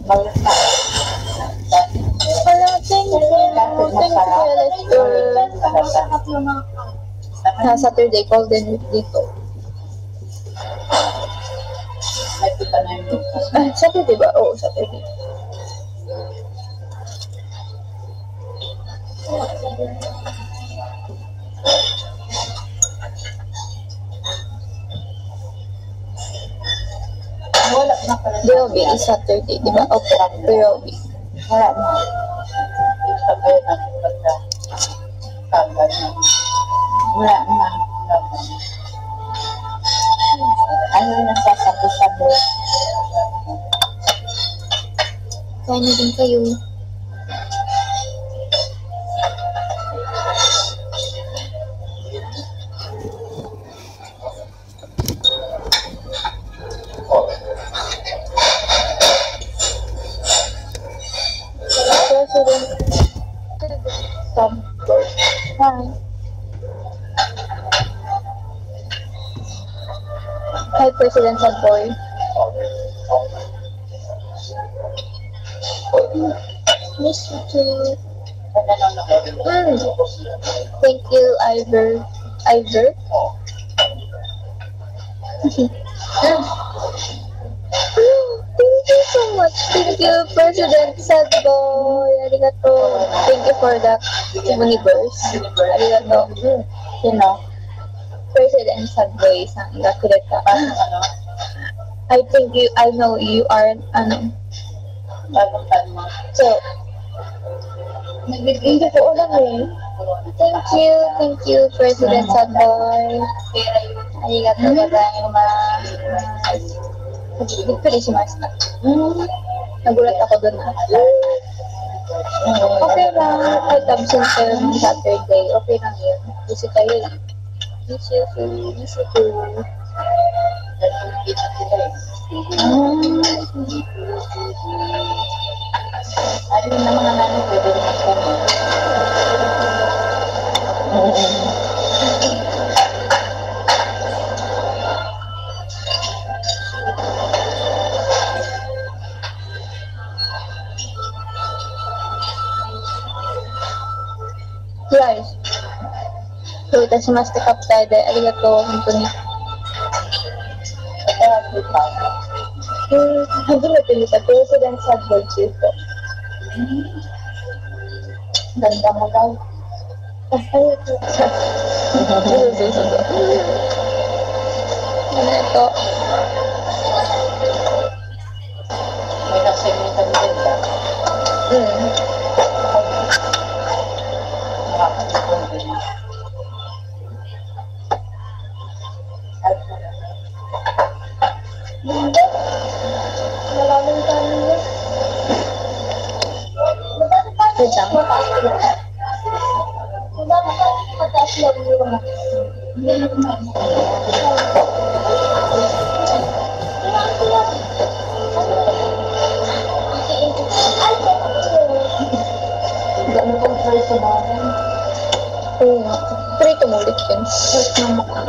Malasa. Hello, thank you. Thank you, Lester. Saturday, golden week dito. Saturday ba? Oo, Saturday. Wala na pala. Deobi is Saturday, di ba? Opo, Deobi. Wala na. Sabay na pagka kagad na. Wala na. Ano nasasabi-sabi? Kaya na din kayo. Tom. Hi. Hi, President Boy. Miss you too. Thank you, Ivor. Ivor? Thank you so much. Thank you, President Sad Boy. Arigato. Thank you for the universe. Arigato. Sino? President Sad Boy sang gakureta. I think I know you are, so, hindi ko alam eh. Thank you, President Sad Boy. Arigato gozaimasu. Bigpili si Master. Nagulat ako doon. Okay lang. Kahit absent kayo ng Saturday, okay lang yun. Busy kayo lang. Miss you too. Ano na mga namin pwede rin magkano? Rice. So, ito mas tekap tayo dahil arigato, Anthony. Hindi na pinita, President Sad Boy dito. Ganda mo daw. Ano ito? May nagsimitan din ba? Makakatipon din. Hindi. Maraming kanin yun. Wait lang. Mataas lang yun. Gano'n pong preso namin. Oo nga. Prito mo ulit yun. First na mukha.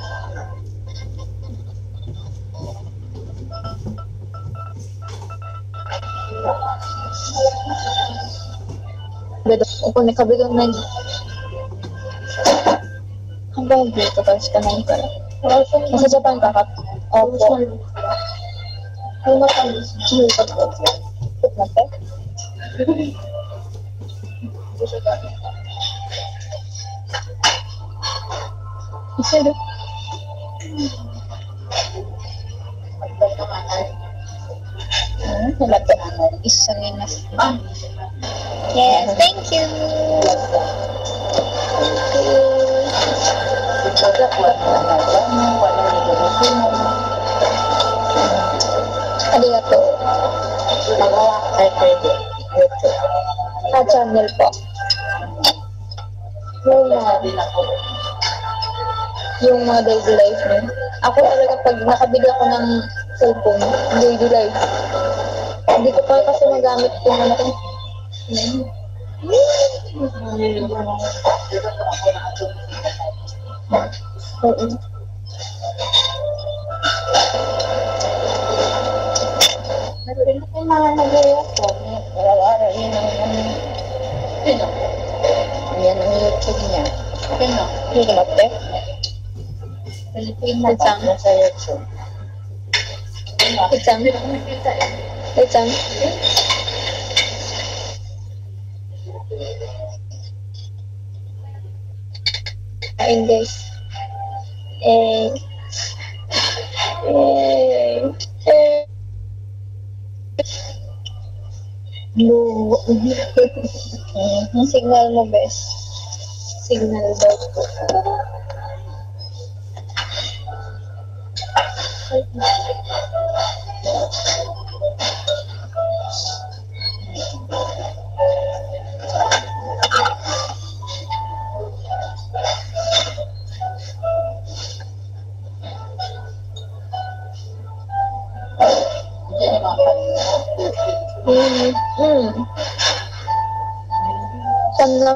Kung nakabigang na hanggang dito tapos ka na ka. Nasa Japan ka ka? Opo. Ay, matalis. Sulit ako. Put na te. Isa do. Wala to. Isa rin na. Yes, thank you. Thank you. Arigato. Channel po. Yung mga daily life mo. Ako talaga pag nakabigla ko ng cellphone, daily life. Hindi ko pa kasi magamit yung ano ko. Oo. Pero yung mga nag-iyak ko, araw-araw yun ang sino? Yan ang YouTube niya. Sino? Hindi mate. Pilipina ba? Nasa YouTube. Exam. Exam. Kain guys. Eh. No. Signal mo best. Signal daw po. Sana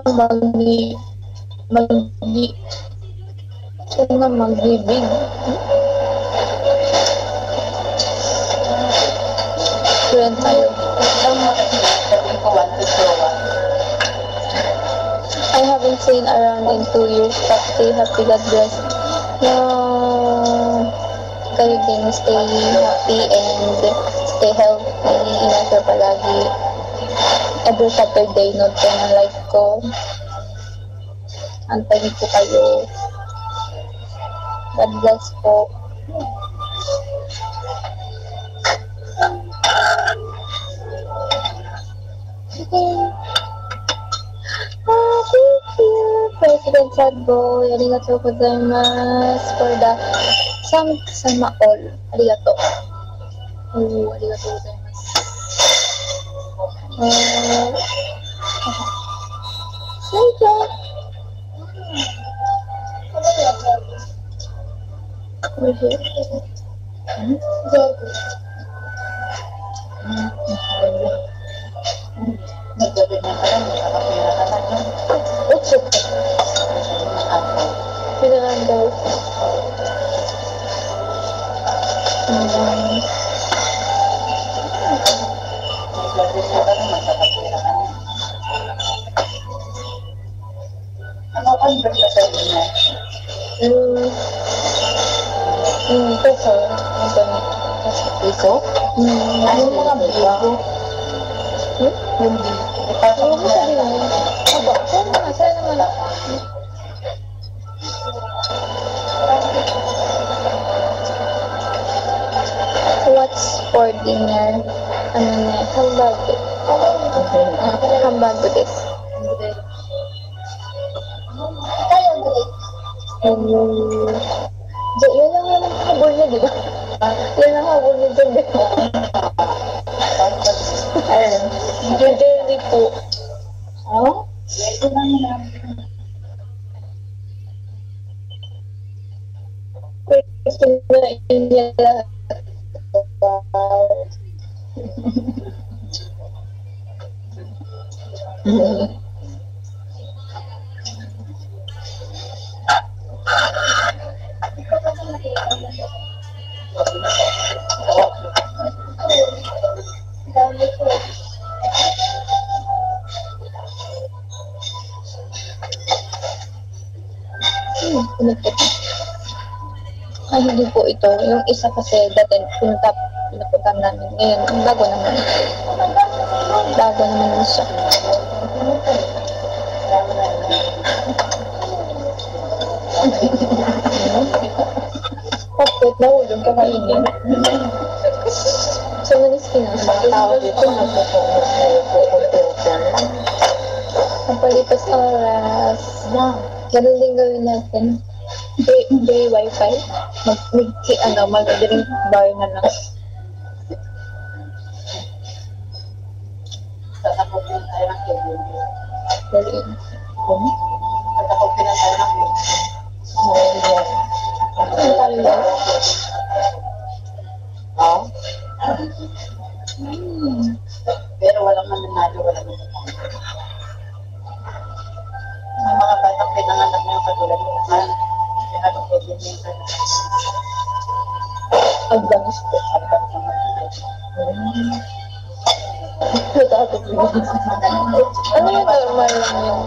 magbibig. Friend tayo. I haven't seen around in 2 years. Stay happy, God bless. Kayo din, stay happy and stay healthy. Ingat ka palagi. Every Saturday, note ko ng live ko. Antayin ko kayo. God bless po. Thank you, President Sadboy. Arigatou gozaimasu for the sama all. Arigatou. Arigatou gozaimasu. Thank you. Nagdabit na pala, nakakapira ka na, no? It's okay. Pinangandaw. Nagdabit na pala, nakakapira ka na. Ano ka yung ba sa inyo? Peso. Piso? Ay, yung mga bigo. Yung bigo. Ano ko sabi mo? Aba, saan naman? Saan naman? What's for dinner? Ano na? Hamburger. Hamburger this. Yan lang naman habol niya, di ba? Yan lang habol niya dyan, di ba? Ayun. Hindi po. Oh? Ito na nila. Gusto na niya lahat. Ay, hindi po ito. Yung isa kasi dati pinupuntahan namin. Ngayon, bago naman. Bago naman siya. Kapit, nahulog ka kainin. So, manis kinasa. Tawag dito, nagpupuntukan lang. Napalipas oras. Ganun din gawin natin. Day wifi. Mag-drink bar na lang. Sasakopin tayo ng kibin. Galing. Sasakopin tayo ng kibin. Ang talo. Oh? Pero walang mananalo, walang mananalo. May mga batang pinanganak na yung katulad mo. May halong kibin yung Advance po. katulad. Natakot din. Ano yung normal lang yun?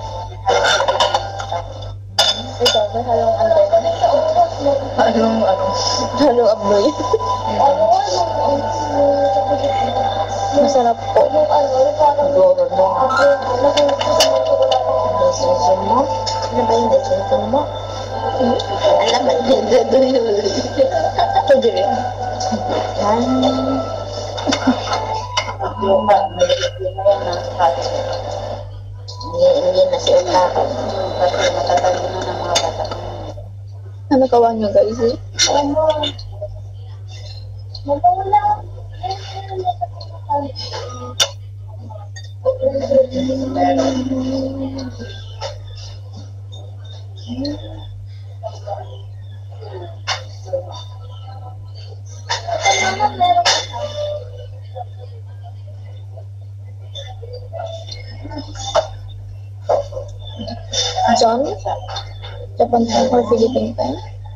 Ikaw, may halong anday. Anong, Halong abnoy. Masarap po. siguro mo. Decision mo? Ano ba yung decision mo? Alam mo, do you? Pwede rin. Yan. Yung ba, hindi na si Otaka. Kasi matatalo na ng mga bata. Ano kawan nyo guys eh? John? Japan time or Philippine time?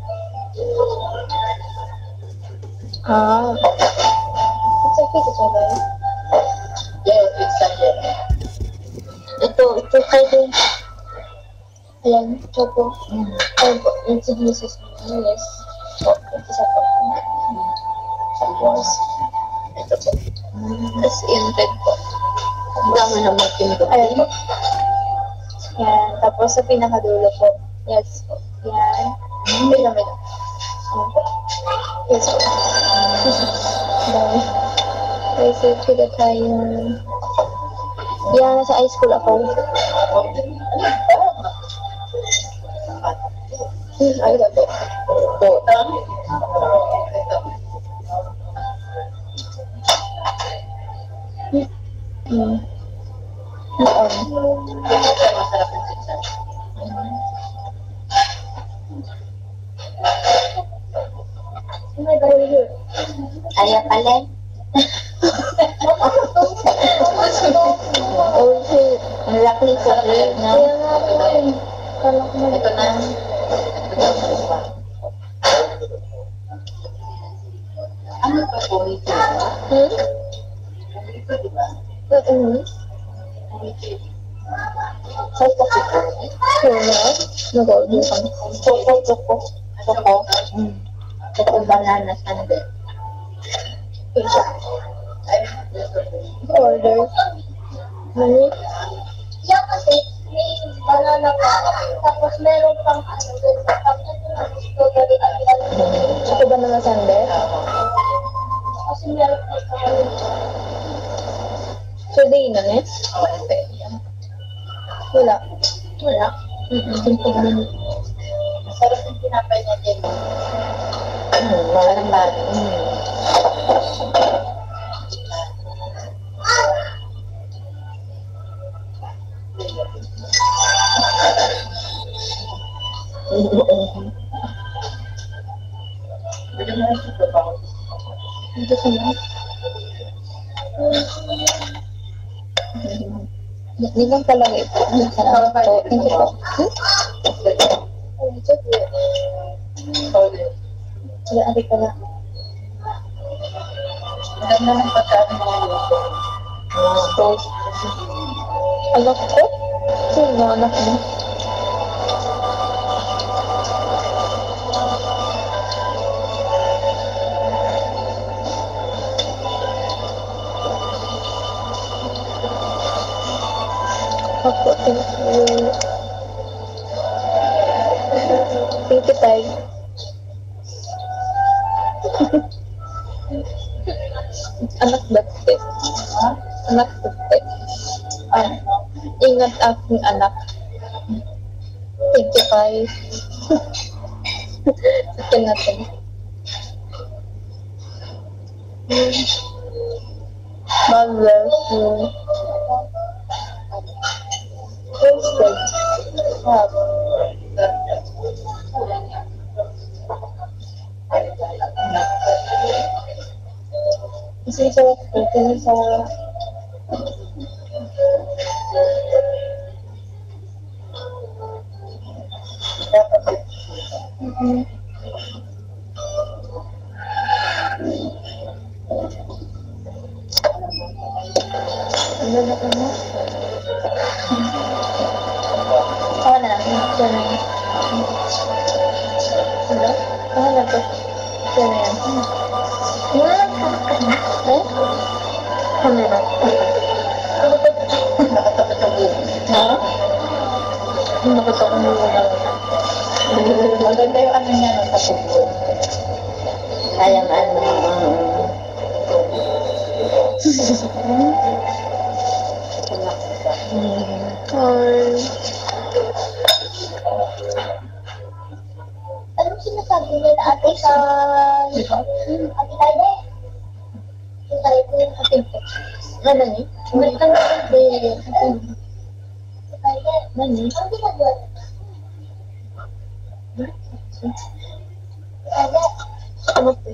Ah. It's okay to try. Yes, it's Sunday. Ito kayo. Ayan, choco. Ay po, yung signisis mo. Yes. Okay, isa po. Tapos, ito po. Tapos yung red po. Ang dami naman pinto. Ayan po. Yan. Tapos sa pinakadulo po. Yes po. Yan. Wait lang, wait lang. Ayan po. Yes po. Dami. Okay, so kita tayo. Yan, nasa high school ako. Ay, gabi. Noon. Masarap yung sitsa. Kaya pala. Oh, shit. Ang laki ko rin, no? Kaya nga po eh. Kala ko na. Ito na. Ano pa po ito? Ito, di ba? Saan pa si Tony? Wala. Nag-order kami. Choco. Choco banana sundae. Order. Mani. Yan kasi may banana pa. Tapos meron pang strawberry at Ako ba naman sundae? kasi meron pang So, day na eh? Wala. Wala. Masarap yung tinapay niya din. Parang ba? Ito sa mga. Hindi lang talaga ito. Salamat po. Thank you po. Oh, ito po. Wala, ate pala. Maganda ng pagkain mo ngayon. Anak ko? Sino anak mo? Ako, thank you. Thank you, Tay. Anak bate. Anak bate. Ingat aking anak. Thank you, Tay. Sakin natin. God bless you. Roasted. Hot. Kasi sarap po. Kaya sa... na ka mo. Saka na lang. Diyan na yan. Ano? Saka na to. Diyan na yan. Wala lang sa kanya. Eh? Ano na? Ha? Nakatakong mo na. Maganda yung ano niya no, sa puso. Kayang ano. Or... Anong sinasabi niya na ate sa... Ate Taide? Ate Taide? Ate po. Ano ni? Ate Taide? Nani? Ang ginagawa? Taide? Ano po?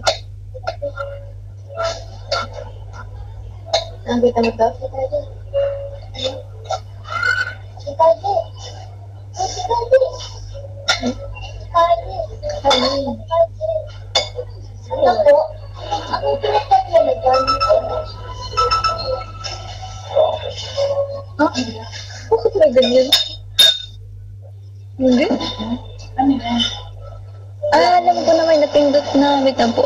Nakita mo to? Ate Taide? Ate Taide? Ate Taide? Taide? Ano po? Anong pinagkakya na dyan? Ha? Bakit may ganyan? Hindi? Ano yan? Alam ko na may napindot na. Wait lang po.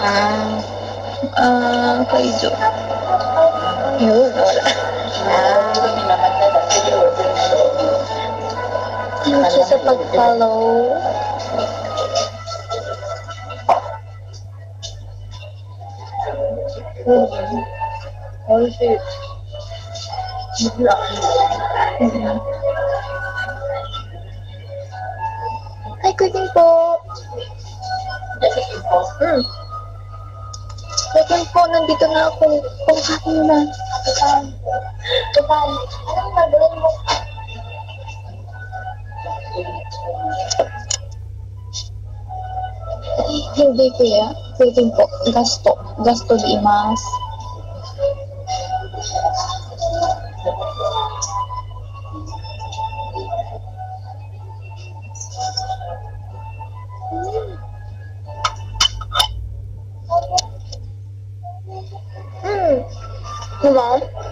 Kaijo. Yun, wala. Hindi naman na dati order na yun. Thank you sa pag-follow. Oh, shit. Bigla. Ay, cooking po. Kasi info. Cooking po, nandito na ako. Kumakain na. Tukan, anong gagawin mo? Hindi kuya. Cooking po. Gasto. Gasto di mas. Diba?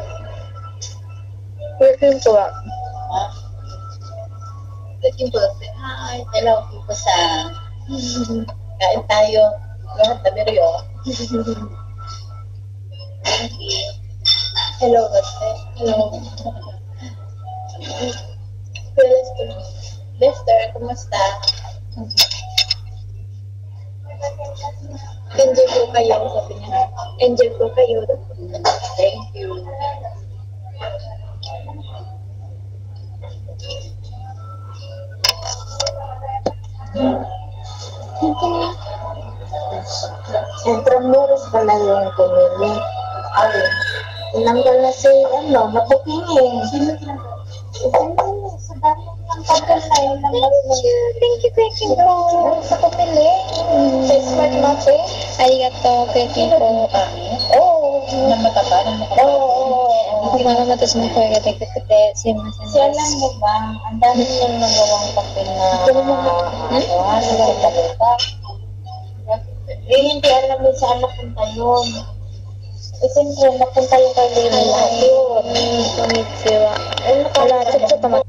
Cooking po. Ha? Cooking po. Hi, hello, people sa... Kain tayo. Lahat na beryo. Thank you. Hello, Lester. Hello. Kuya Lester. Lester, kumusta? Enjoy po kayo, sabi niya. Enjoy po kayo. Thank you. Intramuros pala yung kumili. Ay, Tinanggal na si, nabuking eh. Sino tinanggal? Sa dami ng pagkal na yun ng Thank you, cooking po. Sa kupili. Sa smart mate. Arigato, cooking po. kami. Oo. Na mataba, na mataba. Oo. Kumamatos na ko yung kate simasen. Siya lang mo ba? Ang dami niyang nagawang papel na nagagawa. Eh, hindi alam mo saan napunta yun. Eh, siyempre, napunta yung kay Lily lahat yun. Konnichiwa. Eh, Wala, chat tama.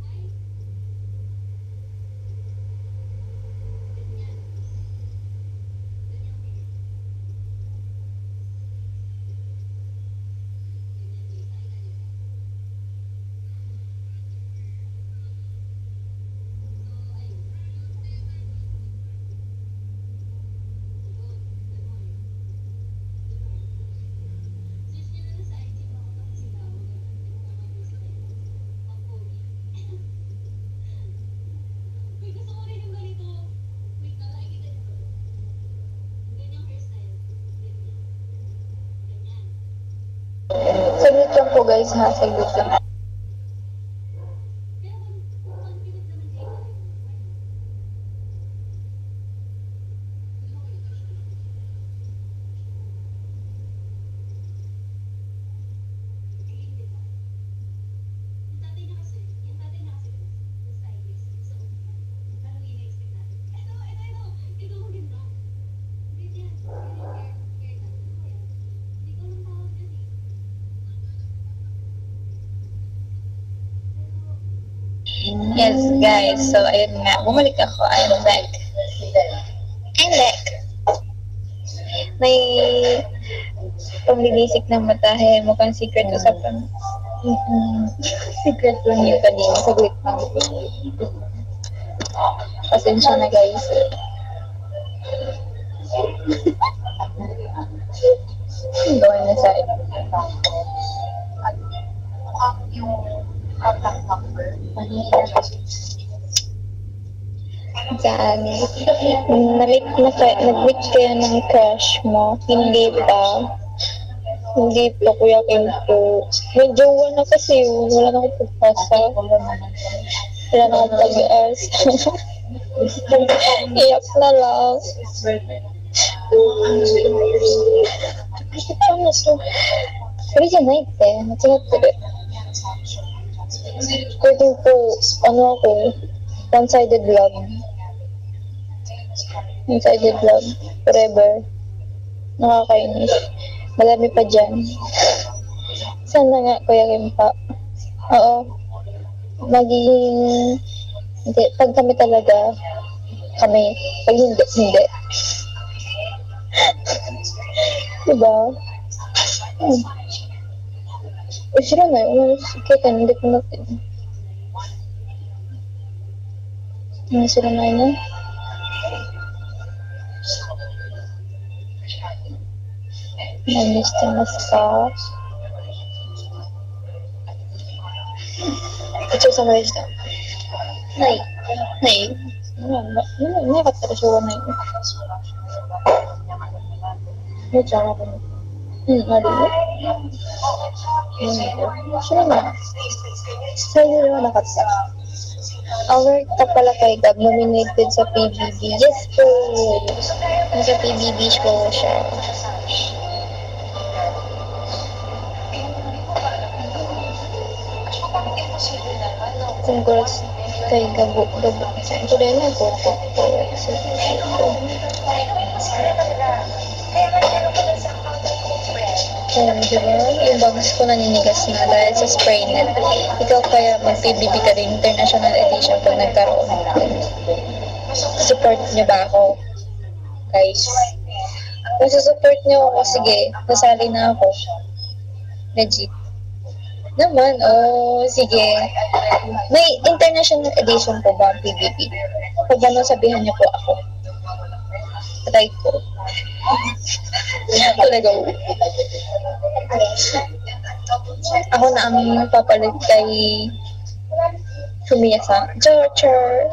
Saglit lang po guys ha, saglit lang. Yes, guys. So, ayun nga. Bumalik ako. I'm back. I'm back. May pambilisik ng matahe. Mukhang secret usapan. Secret lang yun kanina. Saglit lang. Pasensya na, guys. Gawin na sa Saan? Nag-meet kayo ng crush mo? Hindi pa. Hindi pa, Kuya Kento. May jowa na kasi yun. Wala na akong pagpasa. Wala na akong pag-as. Iyak na lang. Paano to? Pwede dyan night eh. Matsingat ko rin. Pwede po, ako, one-sided love. One-sided love. Forever. Nakakainis. Marami pa dyan. Sana nga, Kuya Kimpa. Oo. Magiging... Hindi. Pag kami talaga, kami. Pag hindi, hindi. Diba? Sila na, kita, hindi ko natin. Sila na yun. Namiss ka. Ito sa mga isa. Nay. Nakatara na yun. May tsaka ko na. Mali. Sino na? Sa'yo naman nakatara. Award ka pala kay Gab, nominated sa PBB. Yes po! Nasa PBB show siya. Congrats kay Gabo. Saan ko rin na po? Diba? Yung bangs ko naninigas na dahil sa spray net. Ikaw kaya mag-PBB ka rin international edition pag nagkaroon. Support niyo ba ako? Guys. Kung support niyo ako, sige. Nasali na ako. Legit. Naman, sige. May international edition po ba ang PBB? Pag gano'n sabihan niyo po ako. Try ko. Talaga. Ako na ang papalit kay Sumiyasa. Char.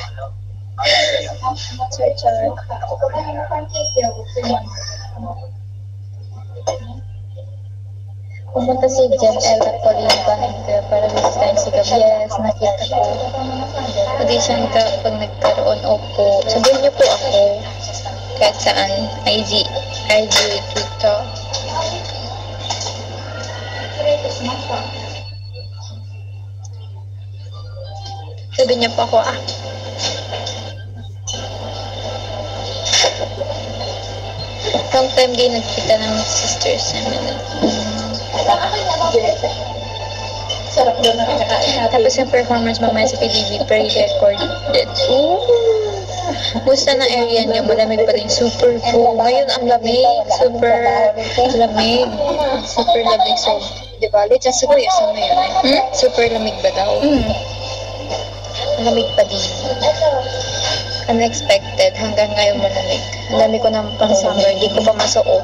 Pumunta si Jen Ella Colleen Bahagia para visitain si Gab. Yes, nakita ko. Audition ka pag nagkaroon. Opo. Sabihin niyo po ako. Kahit saan. IG, Twitter. Sabihin niyo po ako, long time din nagkita ng sisters namin. Sarap doon na kinakain. Tapos yung performance mamaya sa PDB pre-recorded. Gusto na area niyo, malamig pa rin. Super po. Ngayon ang lamig. Super lamig. Super lamig. So, di ba? Lechon sa kuya, sa ngayon Super lamig ba daw? Lamig pa din. Unexpected. Hanggang ngayon malamig. Ang dami ko ng pang summer. Di ko pa masuot.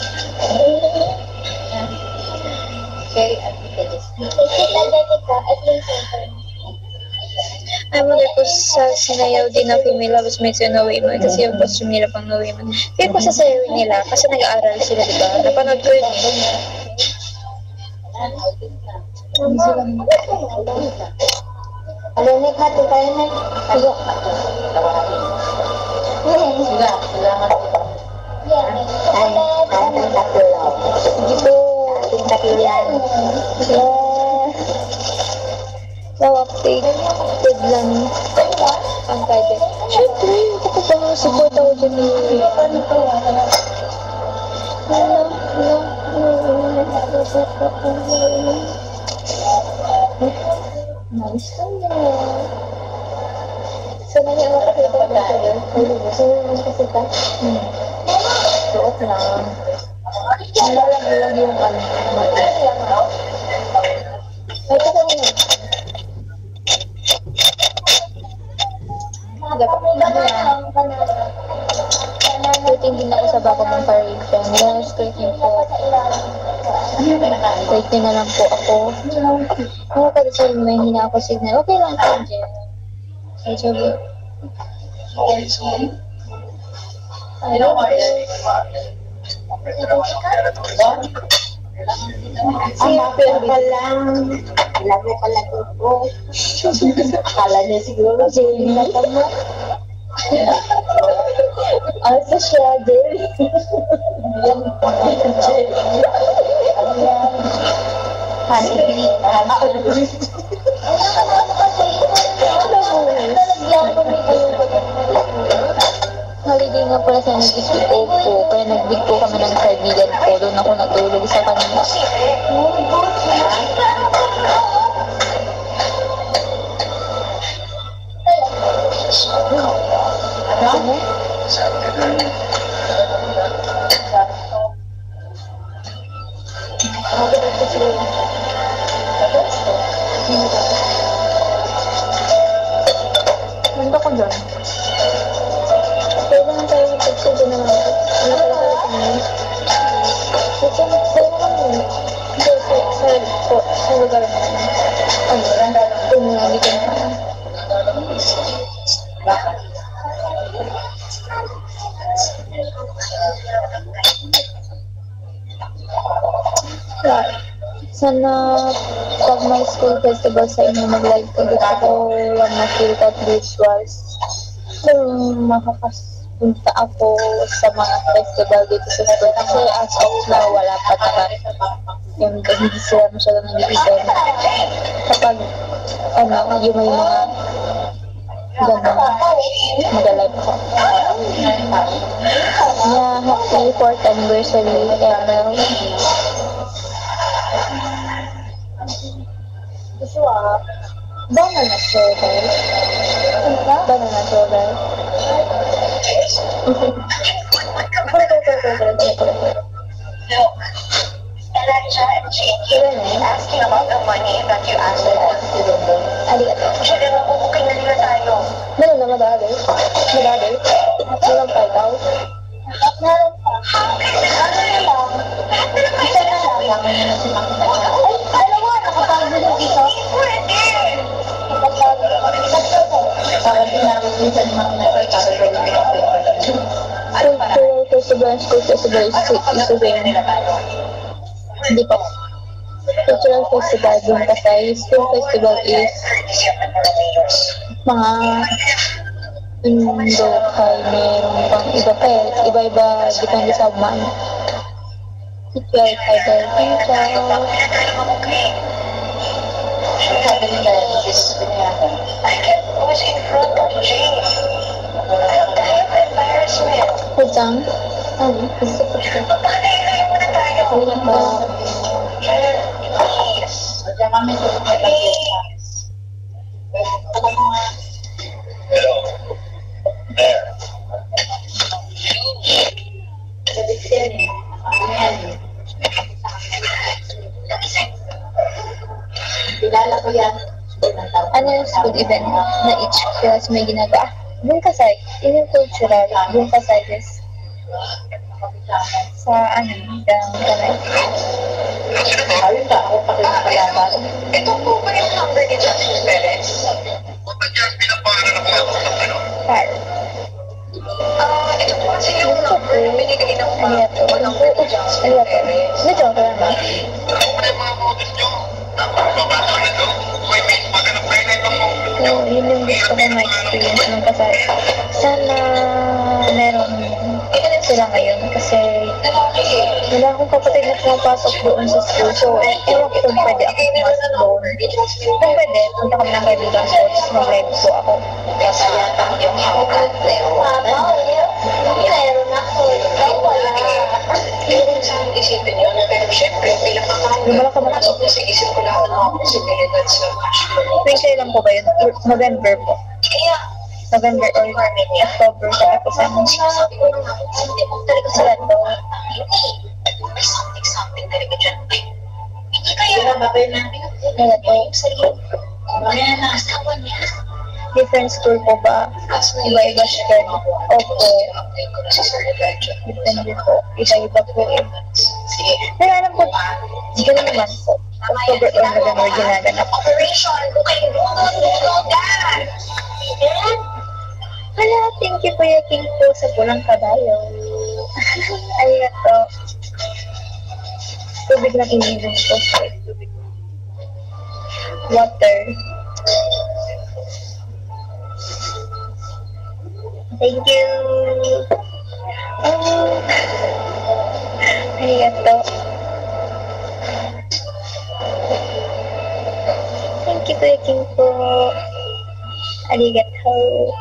Very articulate. I wonder kung sa sinayaw din ng female housemates yung No Women kasi yung costume nila pang No Women. Kaya ko sasayawin nila kasi nag-aaral sila, diba? Napanood ko yun Alam niyo, hati tayo na. Sige. Salamat. Tantang tatlo. Sige po. Ating tatlo yan. Updated lang ang kaya. Siyempre, ako pa nga support ako dyan Namiss ko niya. Sana niya ako kasi ito na sa'yo. Sana naman kasi ka. Suot lang. Nalalag yung ano. Ay, ito kami na. Waiting din ako sa bago mong parade. Yes, great niyo po. Wait niyo na lang po ako. Ano ka sa may hina ako signal? Okay lang po, Jen. Medyo good. Ang mapir pa lang. Lagi pala ko. Akala niya siguro, Jamie na tamo. Asa siya, Jen? Honey, Holiday nga pala sa nag-isip ko, kaya nag-big po kami ng kaibigan ko. Doon ako natulog sa kanila. Ano? Nandito ko dyan. Pwede naman tayo mag-picture doon naman. Ano pala pala ito naman? Pwede naman yun. Sa lugar mo. Ano? Kung nandito na. Sana pag may school festival sa inyo mag-live ko, gusto ko lang na-feel that visuals. Kung makakapunta ako sa mga festival dito sa school kasi as of now wala pa naman yung hindi sila masyado nag-event kapag yung may mga gano'n mag-live ko. Yeah, happy 4th anniversary, ML. Banana shoulder. Banana shoulder. Asking about the money that you asked for. Arigato. Siya din ako, booking na nila tayo. Meron na madali. Madali. Meron pa ikaw. Meron pa. Isa na lang. dalawa, nakapagod dito. Para din namin minsan mga Cultural festival, school festival, isa din. Hindi pa. Cultural festival, dun kasay. School festival is mga Indokai, meron pang iba pa eh. Iba-iba, depende sa man. Ikaw, Tiger, Pincha. sabi nila, binayagan. I was in front of Jane. I have kind of embarrassment. Hujang? Ano? Gusto ko siya. Kanina ba? Please. Diyan kami sa kilala ko yan. Ano yung school event na each class may ginagawa? Bunkasay. Yun yung cultural. Bunkasay is sa dang kanay. Ayun ka, ako pa rin nakalaban. Ito po ba yung number ni Justin Perez? Par. Ito po kasi yung number na binigay ng Arigato. number ni Justin Arigato. Perez. Medyo ka naman. So, yun yung gusto ko ma-experience ng kasal. Sana meron sila ngayon kasi wala akong kapatid na pumapasok doon sa school. So, ewan ko kung pwede ako pumasok doon. Kung pwede, punta kami ng kaibigan ko, tapos mag-live po ako. Kasi yata yung hawakan na yun. Meron ako. Wala. Hindi ko saan isipin yun. Pero syempre, bilang Lumala ka pasok ba? na sa isip ko lahat ng mga posibilidad sa cash flow. Tuwing kailan po ba yun? November po. Kaya, November or October katapusan. sabi ko nga, hindi mo talaga sila to. May something talaga dyan. Hindi kaya babay namin. Kaya to, Mamaya na, asawa niya. different school po ba? Iba-iba siya. Opo. I-update ko na sa Sir Elijah. Depende po. Iba-iba po eh. Sige. Pero alam po, ganun naman po. October or November ginaganap. Operation, bukay lulog-lulogan. Hala, thank you Kuya King po sa pulang kabayo. Arigato. Tubig lang ininom ko. Tubig. Water. Thank you. Oh. Arigato. Thank you Kuya King po. Arigato.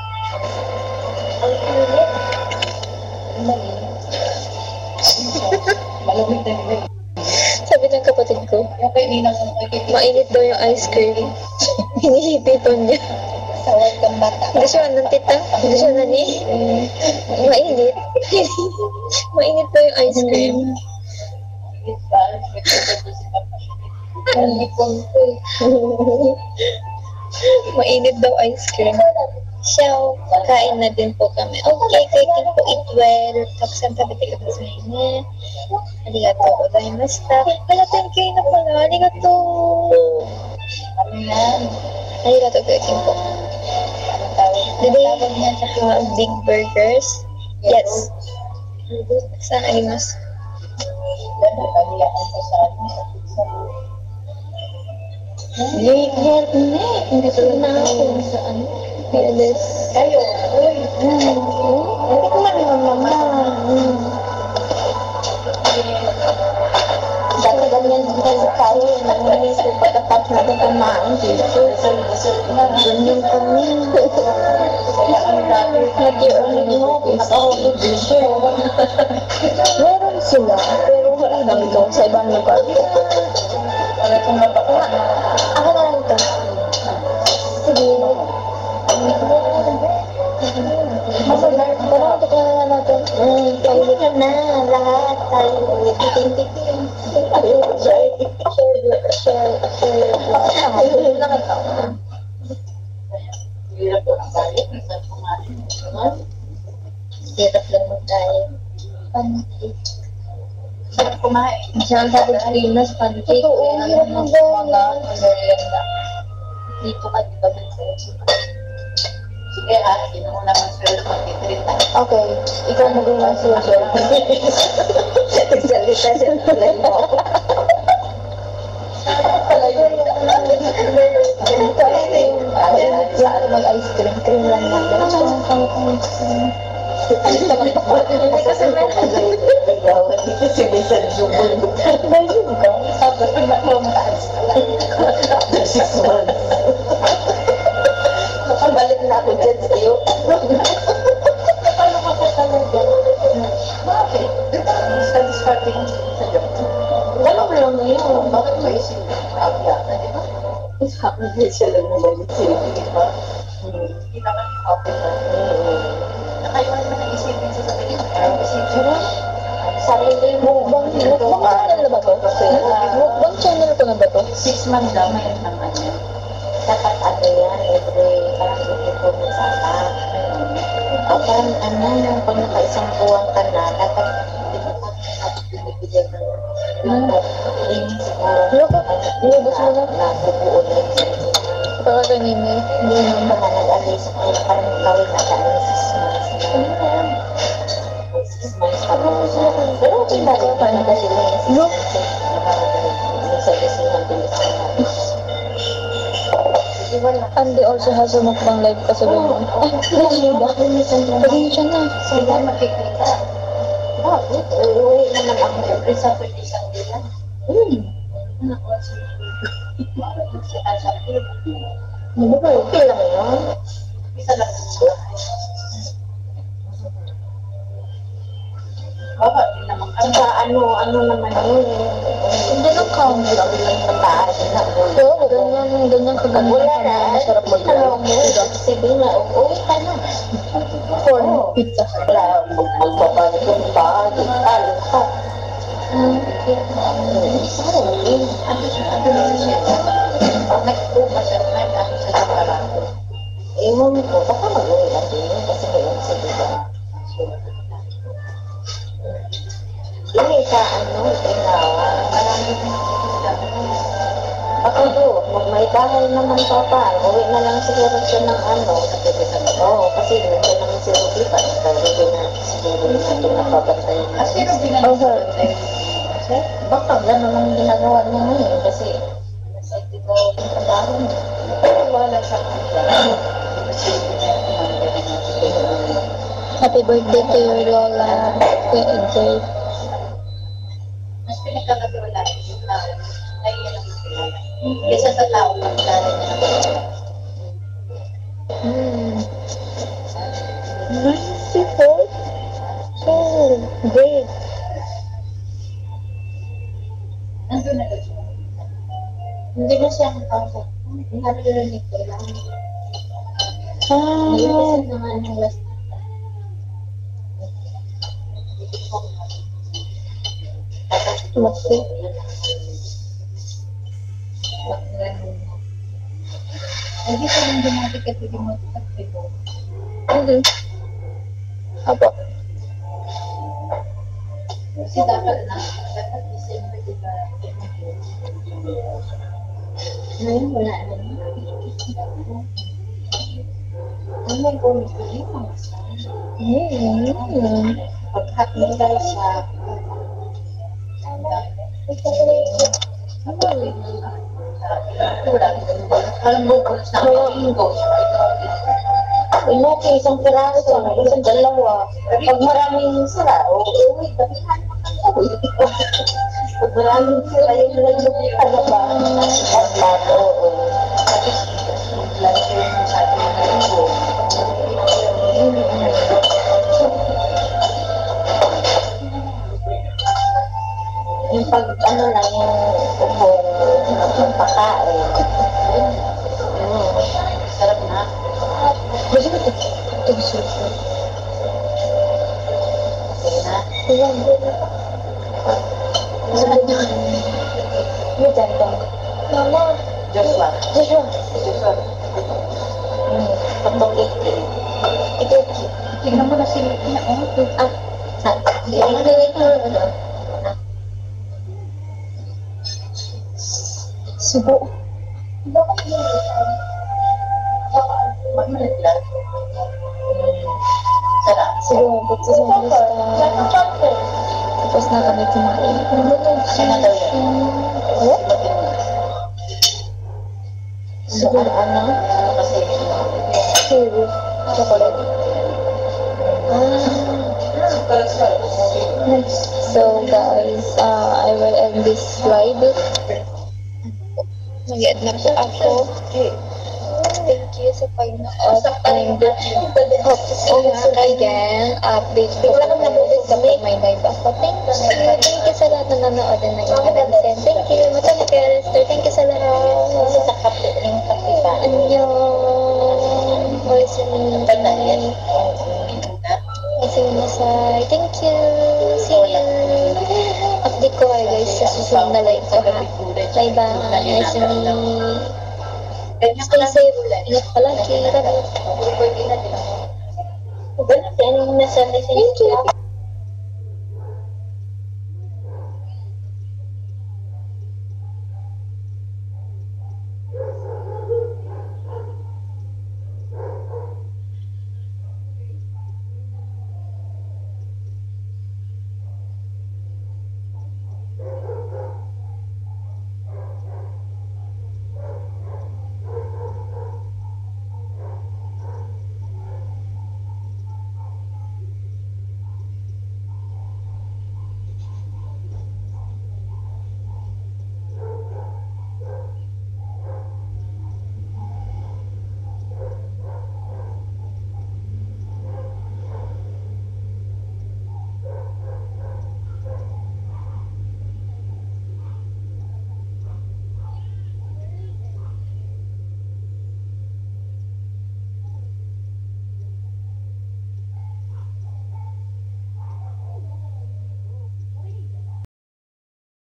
Malamig na nila. Sabi ng kapatid ko, Yung kay Ninang mainit daw yung ice cream. Hinihipiton niya. sa welcome bata. Hindi siya ng tita. Hindi siya nani. Mainit. Mainit daw yung ice cream. Mainit daw ice cream. Siya, kain na din po kami. Okay, kain po, eat well. Taksan tabi tayo sa inyo. Arigato gozaimashita. Wala tayong kain na pala. Arigato. Ano yan? Arigato kain po. Did they big burgers? Yes. Saan arimasu? Hindi ko na ako sa ano. Yes. Kayo, uy. Hindi ko man naman. Dati ganyan din tayo. Nanginis ko pagkatapos natin kumain dito. Ganyan kami. Nag-i-earning mo. Nakahulog dito. Meron sila. Pero wala lang doon sa ibang lugar. Ako na lang ito. Sige. Parang ito na natin. Pahuli ka na. Lahat tayo. Titing-titing. Share. Ayun lang ito. Hirap lang mag-tayo. Pancake. Sarap kumain. Diyan sa Pilipinas, pancake. Totoo, hirap mag-tayo. Dito ka, di ba? Sige ha, yun mo naman sweldo mag-treat tayo. Okay, ikaw maging ang susunod. Nagsalita siya ng play mo. Mag-ice cream lang natin. Balik na ako dyan sa'yo. Paano ka talaga? Bakit? Discarding sa job. Alam mo lang ngayon. Bakit mo isip? Agyata, di ba? Hindi siya lang nabalit sila. Di ba? Hindi naman yung happy na. Nakaiwan naman ang isipin sa sarili. Isipin. Sarili mo. Mukbang channel na ba to? Mukbang channel ko na ba to? 6 months daw, mayroon naman yan. Dapat ano yan, parang ito mo sana. O parang ano, yung pag naka-isang buwan ka na, dapat binibigyan ka na. Yun siguro, Inubos mo na? nabubuo na yung sa inyo. Baka kanina. Hindi naman pa nag-alis, kaya parang gawin na tayo 6 months na. 6 months pa po siya. Pero okay na rin, parang madali na yung 6 months. Minsan-minsan bilis ka na. Andy also has a mukbang live kasabi mo. Ay, hindi ba? Pasensya na. Sige, makikita. Bakit? Uwi naman ako every Saturday, Sunday lang. Anak ko si si Asha. Hindi ba? Okay lang yun. Isa lang siya. Baba din naman. Saka ano naman yun. Hindi ng camera. Mataas na boy. Oo, ganyan kaganda. Wala na. Masarap Ano mo? Sabihin na, uwi ka na. Corn pizza. Wala, magpapalitan pa. Talo ka. Ewan ko, baka mag-uwi lang din yun kasi may unsa diba? Ini sa Tinawa, maraming ako do, may bahay naman pa pa. Uwi na lang siguro siya ng Oo, kasi nandiyan naman si Ruby pa. Ruby na siguro natin napabantayan. Kasi Ruby na napabantayan. Baka gano'n lang ginagawa niya ngayon kasi nasa ito yung trabaho niya. Wala sa kanila. Kasi Happy birthday to your Lola, Kuya Edgar. mas pinagkakatiwalaan yung tao ay yan ang makilala. Kesa sa tao, makilala niya na makilala. Merciful. So great. Nandun na siya. Hindi na siya nakakausap. Narinig ko lang. Hindi Ah, kasi naman yung last. Mati. Hindi ko nang dumati ka pwede mo ito ko. Apo. Kasi dapat December, di ba? Ngayon wala na. Oh my God, hindi ko Pag-happy tayo siya. Alam mo kung saan ako linggo, Imagine, isang piraso, isang dalawa. Pag maraming sila, uwi, damihan mo ng uwi. Pag maraming sila, yung naglupitan na ba? Oo. lalo yung sa ating mga linggo. Yung pag, lang, yung kupong pagpakain. Sarap na. Gusto ko ito gusto ko. Sige na. May tantong. Mama. Joshua. Joshua. Joshua. Pagpakiki. Ito. Tingnan mo na si Subo. Magmalit lang. Sarap. Siguro, buti sa mga tapos na kami kumain. Ano daw yan? What? Siguro, Ano kasi? Cherry. Chocolate. So guys, I will end this live. Mag-end na po ako. Thank you sa pag-nood and hope to see you again. Update ko po kayo kapag may live ako. Thank you. Thank you sa lahat na nanood and nag-comment. Thank you. Matalik kay Rester. Thank you sa lahat. sa kape, yung kape ba? Annyeong. Oisimini. Oisiminasai. Thank you. See you. Update ko kayo guys sa susunod na live ko ha. Bye-bye. Oisimini. Stay safe. Ingat palagi. Love you. Ganun, yan yung nasa Thank you.